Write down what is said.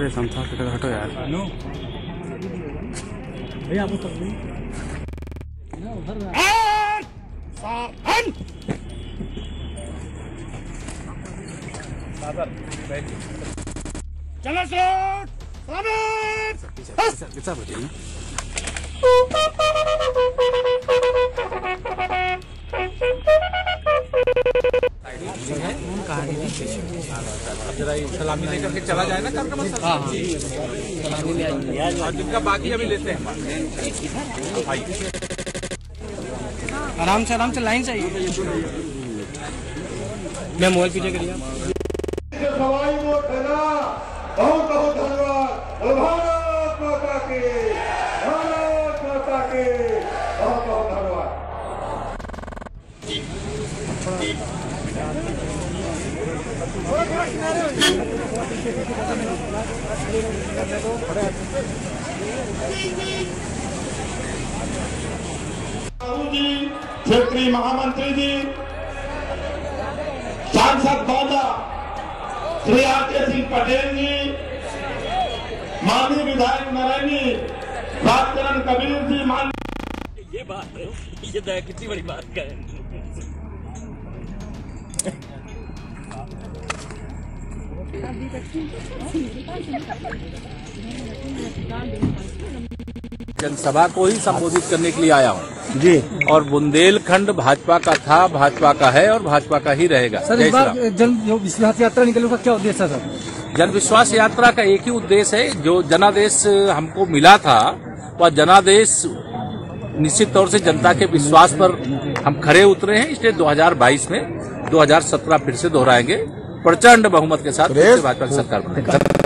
अरे समझा के हटो यार। नो भैया आप उधर चलो कितना बजे ना जरा सलामी लेकर के चला जाए ना कार्यक्रम। सलामी ले आएंगे और जिनका बाकी अभी लेते हैं। आराम से लाइन चाहिए। मैं मोबाइल पीछे करिए। सवाई बहुत बहुत धन्यवाद। भारत माता के बहुत बहुत धन्यवाद। जी, क्षेत्रीय महामंत्री जी, सांसद महोदय श्री आर.के. सिंह पटेल जी, माननीय विधायक नरैनी राजचरण कबीर जी, ये बात है, ये तो कितनी बड़ी बात करें। जनसभा को ही संबोधित करने के लिए आया हूँ जी। और बुंदेलखंड भाजपा का था, भाजपा का है और भाजपा का ही रहेगा। सर इस बार जन विश्वास यात्रा निकलने का क्या उद्देश्य है सर? जन विश्वास यात्रा का एक ही उद्देश्य है, जो जनादेश हमको मिला था वह जनादेश निश्चित तौर से जनता के विश्वास पर हम खरे उतरे हैं। इसलिए 2022 में 2017 फिर से दोहराएंगे, प्रचंड बहुमत के साथ भाजपा की सरकार बनेगी।